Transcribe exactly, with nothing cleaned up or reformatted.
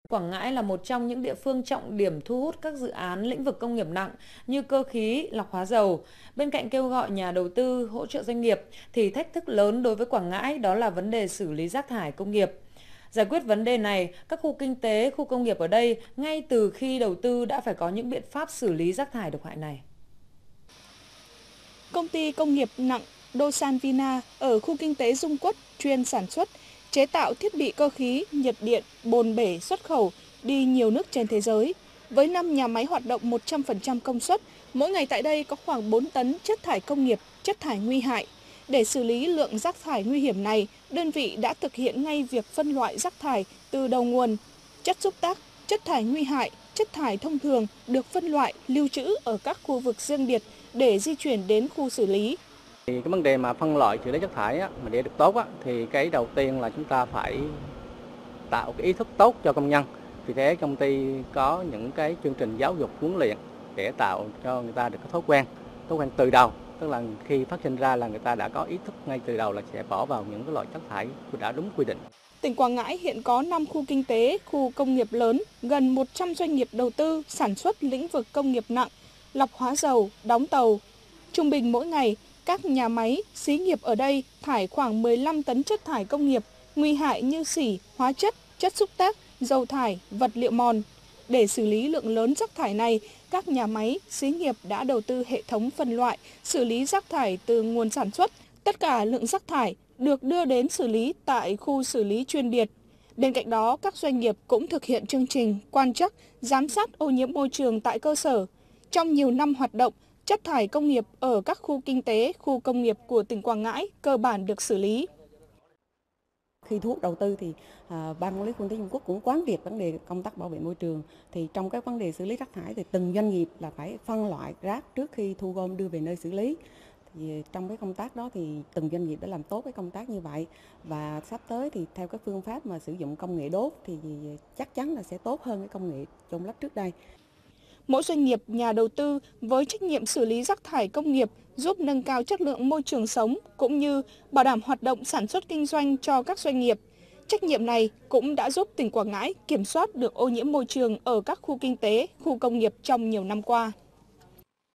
Quảng Ngãi là một trong những địa phương trọng điểm thu hút các dự án lĩnh vực công nghiệp nặng như cơ khí, lọc hóa dầu. Bên cạnh kêu gọi nhà đầu tư hỗ trợ doanh nghiệp, thì thách thức lớn đối với Quảng Ngãi đó là vấn đề xử lý rác thải công nghiệp. Giải quyết vấn đề này, các khu kinh tế, khu công nghiệp ở đây ngay từ khi đầu tư đã phải có những biện pháp xử lý rác thải độc hại này. Công ty công nghiệp nặng Dosan Vina ở khu kinh tế Dung Quất chuyên sản xuất, chế tạo thiết bị cơ khí, nhiệt điện, bồn bể xuất khẩu đi nhiều nước trên thế giới. Với năm nhà máy hoạt động một trăm phần trăm công suất, mỗi ngày tại đây có khoảng bốn tấn chất thải công nghiệp, chất thải nguy hại. Để xử lý lượng rác thải nguy hiểm này, đơn vị đã thực hiện ngay việc phân loại rác thải từ đầu nguồn. Chất xúc tác, chất thải nguy hại, chất thải thông thường được phân loại, lưu trữ ở các khu vực riêng biệt để di chuyển đến khu xử lý. Thì cái vấn đề mà phân loại xử lý chất thải á, mà để được tốt á, thì cái đầu tiên là chúng ta phải tạo cái ý thức tốt cho công nhân. Vì thế công ty có những cái chương trình giáo dục huấn luyện để tạo cho người ta được cái thói quen, thói quen từ đầu. Tức là khi phát sinh ra là người ta đã có ý thức ngay từ đầu là sẽ bỏ vào những cái loại chất thải đã đúng quy định. Tỉnh Quảng Ngãi hiện có năm khu kinh tế, khu công nghiệp lớn, gần một trăm doanh nghiệp đầu tư sản xuất lĩnh vực công nghiệp nặng, lọc hóa dầu, đóng tàu. Trung bình mỗi ngày, các nhà máy, xí nghiệp ở đây thải khoảng mười lăm tấn chất thải công nghiệp, nguy hại như xỉ, hóa chất, chất xúc tác, dầu thải, vật liệu mòn. Để xử lý lượng lớn rác thải này, các nhà máy, xí nghiệp đã đầu tư hệ thống phân loại, xử lý rác thải từ nguồn sản xuất. Tất cả lượng rác thải được đưa đến xử lý tại khu xử lý chuyên biệt. Bên cạnh đó, các doanh nghiệp cũng thực hiện chương trình quan trắc, giám sát ô nhiễm môi trường tại cơ sở. Trong nhiều năm hoạt động, chất thải công nghiệp ở các khu kinh tế, khu công nghiệp của tỉnh Quảng Ngãi cơ bản được xử lý. Khi thu hút đầu tư thì à, Ban Quản lý Khu kinh tế Dung Quất cũng quán triệt vấn đề công tác bảo vệ môi trường. Thì trong các vấn đề xử lý rác thải thì từng doanh nghiệp là phải phân loại rác trước khi thu gom đưa về nơi xử lý. Thì trong cái công tác đó thì từng doanh nghiệp đã làm tốt cái công tác như vậy, và sắp tới thì theo cái phương pháp mà sử dụng công nghệ đốt thì chắc chắn là sẽ tốt hơn cái công nghệ chôn lấp trước đây. Mỗi doanh nghiệp, nhà đầu tư với trách nhiệm xử lý rác thải công nghiệp giúp nâng cao chất lượng môi trường sống cũng như bảo đảm hoạt động sản xuất kinh doanh cho các doanh nghiệp. Trách nhiệm này cũng đã giúp tỉnh Quảng Ngãi kiểm soát được ô nhiễm môi trường ở các khu kinh tế, khu công nghiệp trong nhiều năm qua.